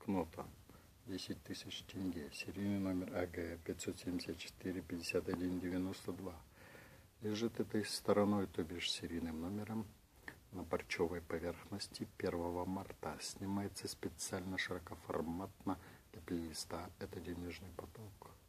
банкнота 10 тысяч тенге, серийный номер АГ 574 51 92. Лежит этой стороной, то бишь серийным номером, на парчевой поверхности 1 марта. Снимается специально широкоформатно для плейлиста. Это денежный поток.